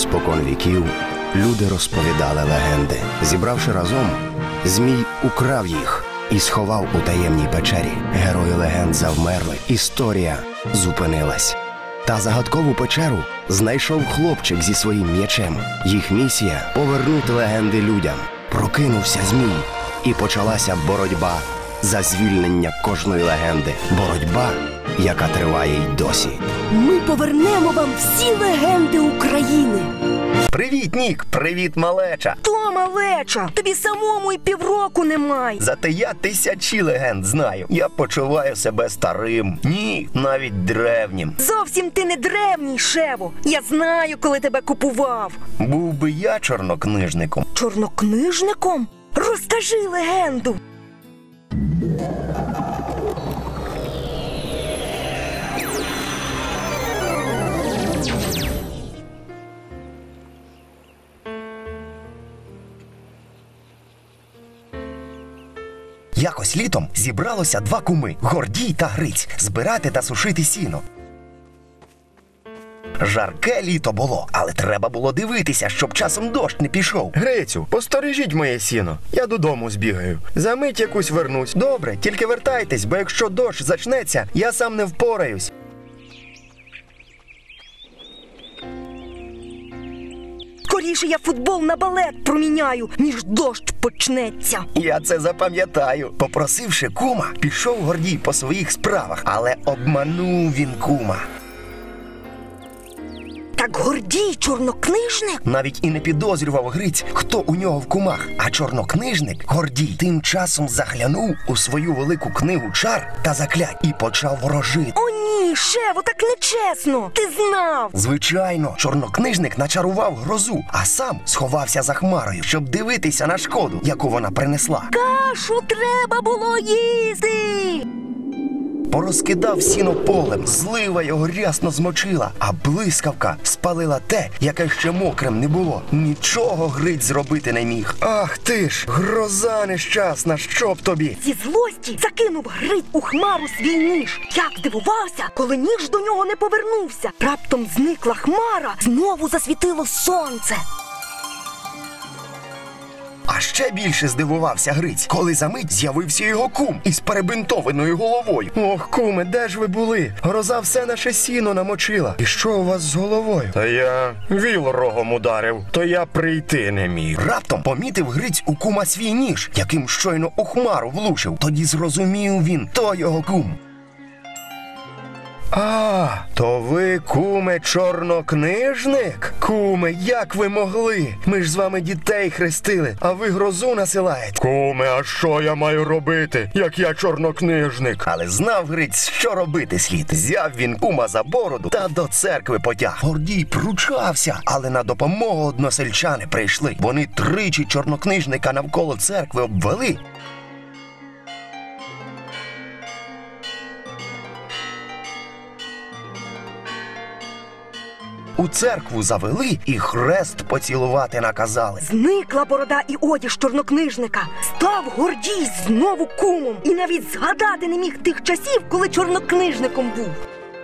Спокон віків люди розповідали легенди. Зібравши разом, Змій украв їх і сховав у таємній печері. Герої легенд завмерли, історія зупинилась. Та загадкову печеру знайшов хлопчик зі своїм м'ячем. Їх місія – повернути легенди людям. Прокинувся Змій, і почалася боротьба за звільнення кожної легенди. Боротьба, яка триває й досі. Ми повернемо вам всі легенди України. Привіт, Нік! Привіт, малеча! То, малеча, тобі самому й півроку немає. Зате я тисячі легенд знаю. Я почуваю себе старим. Ні, навіть древнім. Зовсім ти не древній, Шево. Я знаю, коли тебе купував. Був би я чорнокнижником. Чорнокнижником? Розкажи легенду. Якось літом зібралося два куми – Гордій та Гриць – збирати та сушити сіно. Жарке літо було, але треба було дивитися, щоб часом дощ не пішов. Грицю, посторожіть моє сіно. Я додому збігаю. За мить якусь вернусь. Добре, тільки вертайтесь, бо якщо дощ зачнеться, я сам не впораюсь. Скоріше я футбол на балет проміняю, ніж дощ почнеться. Я це запам'ятаю. Попросивши кума, пішов Гордій по своїх справах, але обманув він кума. Так Гордій чорнокнижник? Навіть і не підозрював Гриць, хто у нього в кумах. А чорнокнижник, Гордій, тим часом заглянув у свою велику книгу чар та заклять і почав ворожити. О ні, Шево, так нечесно. Ти знав. Звичайно, чорнокнижник начарував грозу, а сам сховався за хмарою, щоб дивитися на шкоду, яку вона принесла. Кашу треба було їсти. Порозкидав сіно полем, злива його рясно змочила, а блискавка спалила те, яке ще мокрим не було. Нічого Гриць зробити не міг. Ах ти ж, гроза нещасна, що б тобі? Зі злості закинув Гриць у хмару свій ніж. Як дивувався, коли ніж до нього не повернувся. Раптом зникла хмара, знову засвітило сонце. А ще більше здивувався Гриць, коли за мить з'явився його кум із перебинтованою головою. Ох, куме, де ж ви були? Гроза все наше сіно намочила. І що у вас з головою? Та я віл рогом ударив, то я прийти не міг. Раптом помітив Гриць у кума свій ніж, яким щойно у хмару влучив. Тоді зрозумів він, то його кум. А, то ви, куме, чорнокнижник? Куме, як ви могли? Ми ж з вами дітей хрестили, а ви грозу насилаєте. Куме, а що я маю робити, як я чорнокнижник? Але знав Гриць, що робити слід. Взяв він кума за бороду та до церкви потяг. Гордій пручався, але на допомогу односельчани прийшли. Вони тричі чорнокнижника навколо церкви обвели. У церкву завели і хрест поцілувати наказали. Зникла борода і одяг чорнокнижника. Став Гордій знову кумом. І навіть згадати не міг тих часів, коли чорнокнижником був.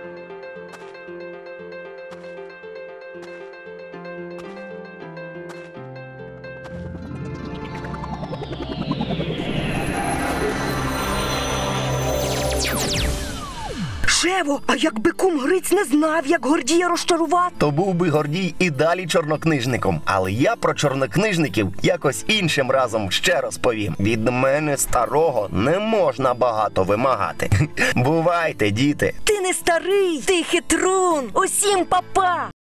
Шево, а якби кум Гриць не знав, як Гордія розчарувати? То був би Гордій і далі чорнокнижником. Але я про чорнокнижників якось іншим разом ще розповім. Від мене, старого, не можна багато вимагати. Бувайте, діти. Ти не старий, ти хитрун. Усім па-па!